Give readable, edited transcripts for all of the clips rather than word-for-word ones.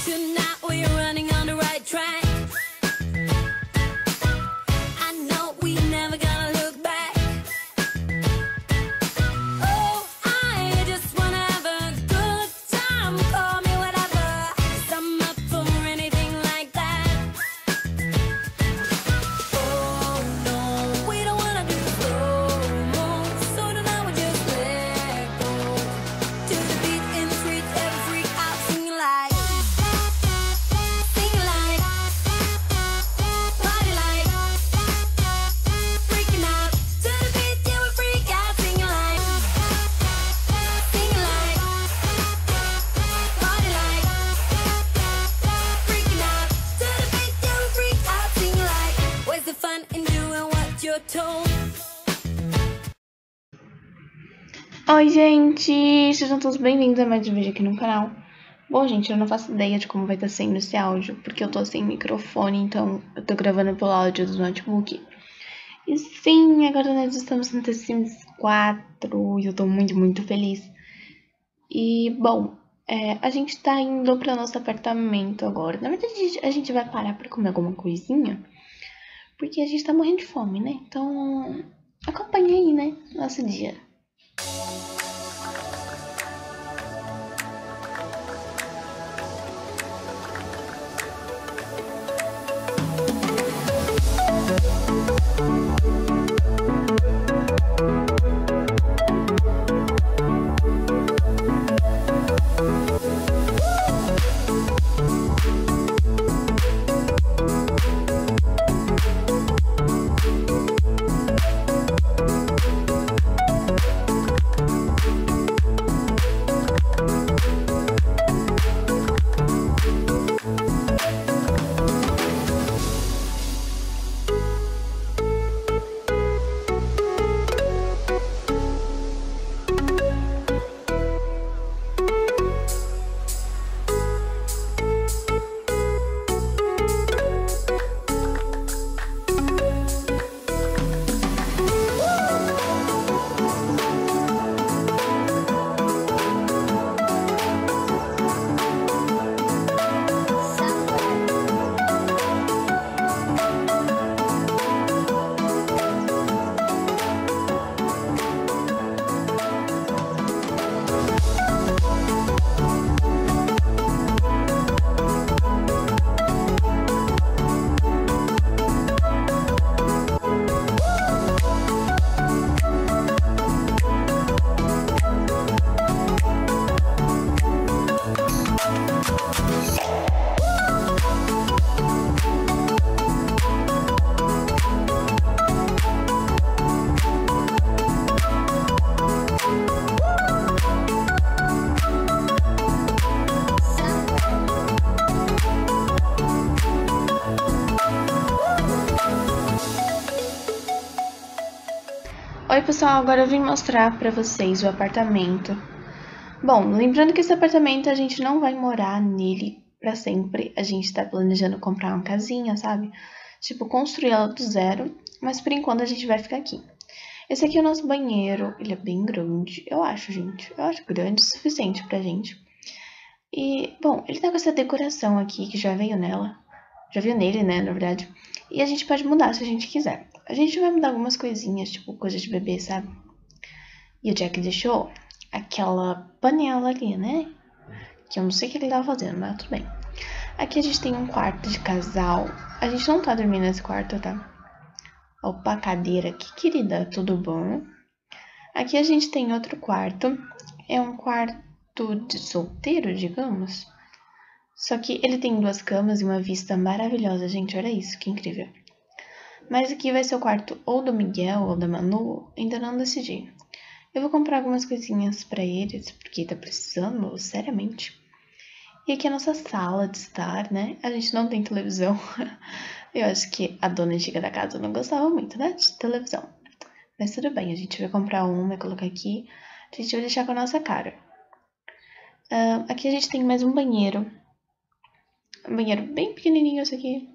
Tonight we're running on the right track. I know we never gonna look back. Oh, I just wanna have a good time. Call me whatever, 'cause I'm up for anything like that. Oh no, we don't wanna do slow-mo, so tonight we just let go. To the beat in the street, every freak out singing like, party like, freaking out. To the beat, yeah, we freak out singing like, party like, freaking out. To the beat, yeah, we freak out singing like, where's the fun in doing what you're told? Oi, gente! Sejam todos bem-vindos a mais um vídeo aqui no canal. Bom, gente, eu não faço ideia de como vai estar sendo esse áudio, porque eu tô sem microfone, então eu tô gravando pelo áudio do notebook. E sim, agora nós estamos no The Sims 4 e eu tô muito feliz. E, bom, a gente tá indo pro nosso apartamento agora. Na verdade, a gente vai parar pra comer alguma coisinha, porque a gente tá morrendo de fome, né? Então, acompanha aí, né, nosso dia. Oi pessoal, agora eu vim mostrar pra vocês o apartamento. Bom, lembrando que esse apartamento a gente não vai morar nele pra sempre. A gente tá planejando comprar uma casinha, sabe? Tipo, construir ela do zero, mas por enquanto a gente vai ficar aqui. Esse aqui é o nosso banheiro, ele é bem grande, eu acho, gente. Eu acho grande o suficiente pra gente. E, bom, ele tá com essa decoração aqui que já veio nela. Já veio nele, né, na verdade. E a gente pode mudar se a gente quiser. A gente vai mudar algumas coisinhas, tipo coisa de bebê, sabe? E o Jack deixou aquela panela ali, né? Que eu não sei o que ele tava fazendo, mas tudo bem. Aqui a gente tem um quarto de casal. A gente não tá dormindo nesse quarto, tá? Opa, cadeira aqui, querida, tudo bom? Aqui a gente tem outro quarto. É um quarto de solteiro, digamos. Só que ele tem duas camas e uma vista maravilhosa, gente. Olha isso, que incrível. Mas aqui vai ser o quarto ou do Miguel ou da Manu, ainda não decidi. Eu vou comprar algumas coisinhas pra eles, porque tá precisando, seriamente. E aqui é a nossa sala de estar, né? A gente não tem televisão. Eu acho que a dona antiga da casa não gostava muito, né, de televisão. Mas tudo bem, a gente vai comprar uma e colocar aqui. A gente vai deixar com a nossa cara. Aqui a gente tem mais um banheiro. Um banheiro bem pequenininho esse aqui.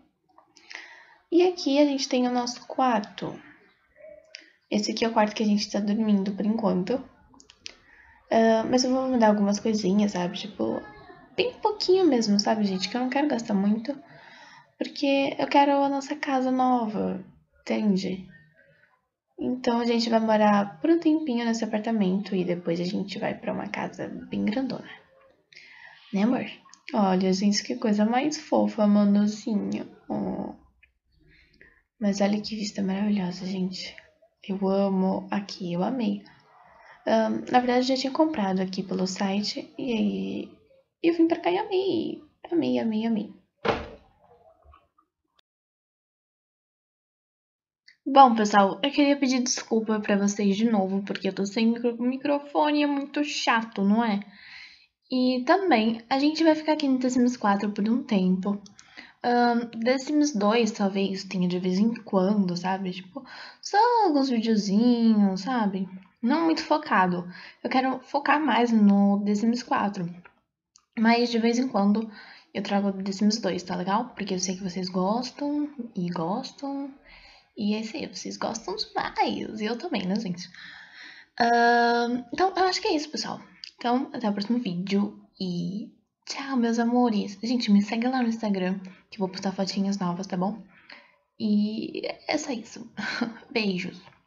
E aqui a gente tem o nosso quarto. Esse aqui é o quarto que a gente tá dormindo por enquanto. Mas eu vou mudar algumas coisinhas, sabe? Tipo, bem pouquinho mesmo, sabe, gente? Que eu não quero gastar muito, porque eu quero a nossa casa nova, entende? Então a gente vai morar por um tempinho nesse apartamento e depois a gente vai pra uma casa bem grandona. Né, amor? Olha, gente, que coisa mais fofa, Manuzinho. Oh. Mas olha que vista maravilhosa, gente. Eu amo aqui, eu amei. Na verdade, eu já tinha comprado aqui pelo site e aí eu vim pra cá e amei. Amei, amei, amei. Bom, pessoal, eu queria pedir desculpa pra vocês de novo, porque eu tô sem microfone e é muito chato, não é? E também, a gente vai ficar aqui no The Sims 4 por um tempo. The Sims 2 talvez tenha de vez em quando, sabe? Tipo, só alguns videozinhos, sabe? Não muito focado. Eu quero focar mais no The Sims 4. Mas de vez em quando eu trago The Sims 2, tá legal? Porque eu sei que vocês gostam e gostam. E é isso aí, vocês gostam demais. E eu também, né, gente? Então, eu acho que é isso, pessoal. Então, até o próximo vídeo e tchau, meus amores. Gente, me segue lá no Instagram, que eu vou postar fotinhas novas, tá bom? E é só isso. Beijos.